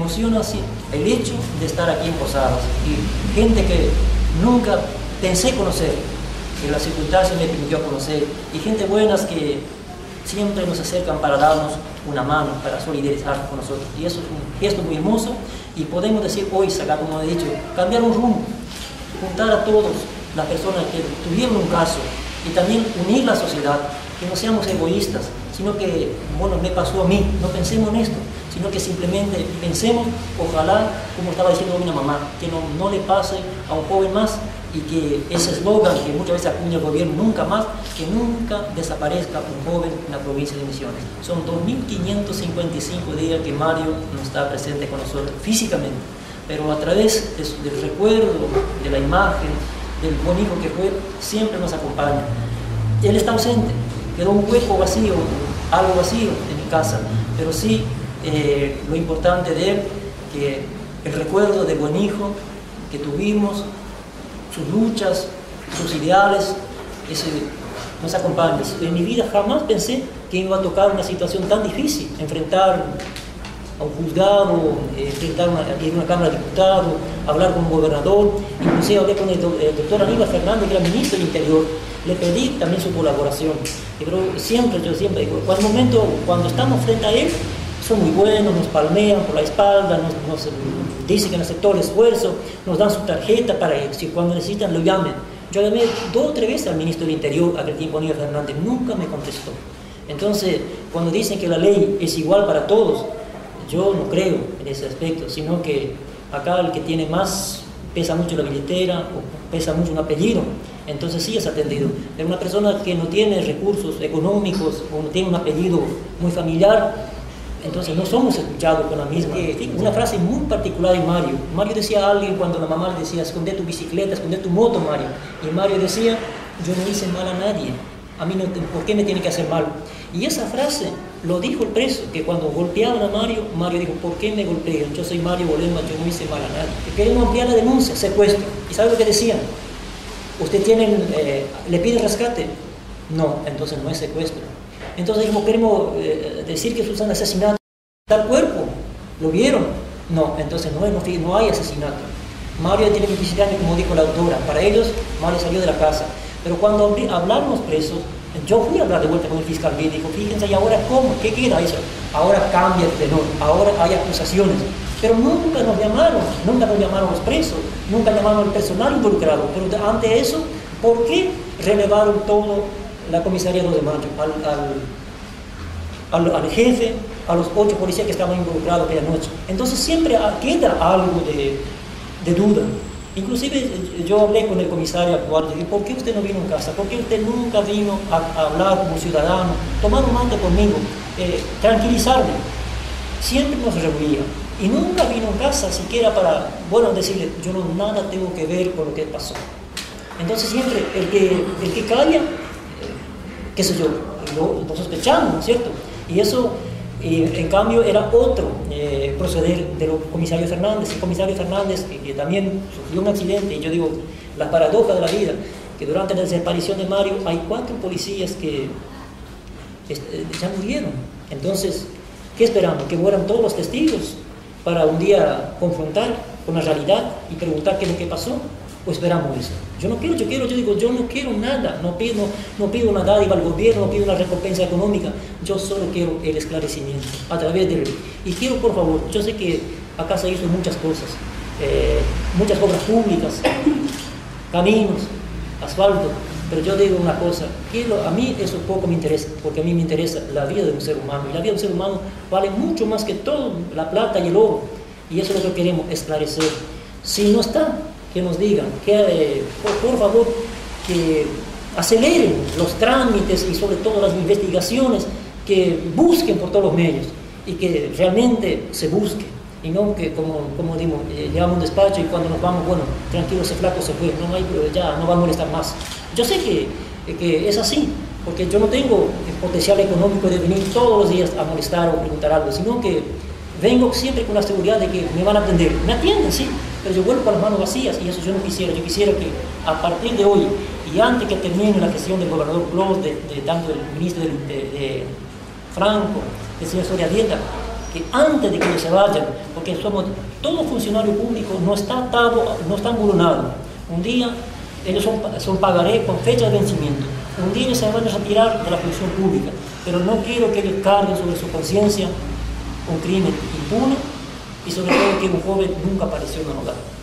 emociona así el hecho de estar aquí en Posadas y gente que nunca pensé conocer, que la circunstancia me permitió conocer, y gente buenas que siempre nos acercan para darnos una mano, para solidarizar con nosotros. Y eso es un gesto muy hermoso y podemos decir hoy, sacar, como he dicho, cambiar un rumbo, juntar a todas las personas que tuvieron un caso y también unir la sociedad, que no seamos egoístas, sino que, bueno, me pasó a mí, no pensemos en esto, sino que simplemente pensemos, ojalá, como estaba diciendo mi mamá, que no le pase a un joven más y que ese eslogan que muchas veces acuña el gobierno, nunca más, que nunca desaparezca un joven en la provincia de Misiones. Son 2.555 días que Mario no está presente con nosotros físicamente, pero a través del recuerdo, de la imagen, del buen hijo que fue, siempre nos acompaña. Él está ausente, quedó un hueco vacío, algo vacío en mi casa, pero sí lo importante de él, que el recuerdo del buen hijo que tuvimos, sus luchas, sus ideales, nos acompaña. En mi vida jamás pensé que iba a tocar una situación tan difícil, enfrentar a un juzgado, enfrentar una Cámara de Diputados, hablar con un gobernador, inclusive hablé con el doctor Aníbal Fernández, que era ministro del Interior, le pedí también su colaboración. Pero yo siempre digo, cuando estamos frente a él, son muy buenos, nos palmean por la espalda, nos dicen que han aceptado el esfuerzo, nos dan su tarjeta para que si cuando necesitan lo llamen. Yo llamé 2 o 3 veces al ministro del Interior, aquel tiempo Aníbal Fernández, nunca me contestó. Entonces, cuando dicen que la ley es igual para todos, yo no creo en ese aspecto, sino que acá el que tiene más, pesa mucho la billetera, o pesa mucho un apellido, entonces sí es atendido. Pero una persona que no tiene recursos económicos, o no tiene un apellido muy familiar, entonces no somos escuchados con la misma. Una frase muy particular de Mario. Mario decía a alguien cuando la mamá le decía, esconde tu bicicleta, esconde tu moto, Mario. Y Mario decía, yo no hice mal a nadie. A mí no, ¿por qué me tiene que hacer mal? Y esa frase lo dijo el preso, que cuando golpeaban a Mario, Mario dijo, ¿por qué me golpean? Yo soy Mario Bolema, yo no hice mal a nadie. Que queremos ampliar la denuncia, secuestro. ¿Y sabe lo que decían? ¿Usted le pide rescate? No, entonces no es secuestro. Entonces como queremos decir que es un asesinato, tal cuerpo, ¿lo vieron? No, entonces no hay asesinato. Mario tiene 27 años, como dijo la autora, para ellos Mario salió de la casa. Pero cuando hablaron los presos, yo fui a hablar de vuelta con el fiscal y dijo, fíjense, ¿y ahora cómo? ¿Qué queda eso? Ahora cambia el tenor, ahora hay acusaciones. Pero nunca nos llamaron los presos, nunca llamaron al personal involucrado. Pero ante eso, ¿por qué relevaron todo la comisaría 2 de mayo? Al jefe, a los 8 policías que estaban involucrados aquella noche. Entonces siempre queda algo de duda. Inclusive yo hablé con el comisario actual y dije, ¿por qué usted no vino en casa? ¿Por qué usted nunca vino a hablar como ciudadano, tomar un mate conmigo, tranquilizarme? Siempre nos reunía y nunca vino en casa siquiera para, decirle, yo nada tengo que ver con lo que pasó. Entonces siempre el que calla, qué sé yo, lo sospechamos, ¿no es cierto? Y eso, en cambio, era otro proceder del comisario Fernández. El comisario Fernández, que también sufrió un accidente, y yo digo, la paradoja de la vida, que durante la desaparición de Mario hay 4 policías que ya murieron. Entonces, ¿qué esperamos? ¿Que mueran todos los testigos para un día confrontar con la realidad y preguntar qué es lo que pasó? ¿O esperamos eso? Yo no quiero nada, no pido una dádiva al gobierno, no pido una recompensa económica, yo solo quiero el esclarecimiento a través de él. Y quiero, por favor, yo sé que acá se hizo muchas cosas, muchas obras públicas, caminos, asfalto, pero yo digo una cosa, a mí eso poco me interesa, porque a mí me interesa la vida de un ser humano, y la vida de un ser humano vale mucho más que todo, la plata y el oro, y eso es lo que queremos esclarecer. Si no está, que nos digan, que por favor, que aceleren los trámites y sobre todo las investigaciones, que busquen por todos los medios y que realmente se busque, y no que como digo, llevamos un despacho y cuando nos vamos, tranquilo, ese flaco se fue, ya no va a molestar más. Yo sé que es así, porque yo no tengo el potencial económico de venir todos los días a molestar o preguntar algo, sino que vengo siempre con la seguridad de que me van a atender. Me atienden, sí, pero yo vuelvo con las manos vacías y eso yo no quisiera. Yo quisiera que a partir de hoy y antes que termine la gestión del gobernador Clos, tanto del ministro de Franco, del señor Soria Dieta, que antes de que ellos se vayan, porque somos todos funcionarios públicos, no están atados, no están buronados. Un día ellos son pagaré con fecha de vencimiento. Un día ellos se van a retirar de la función pública, pero no quiero que ellos carguen sobre su conciencia un crimen impune y sobre todo que un joven nunca apareció en el hogar.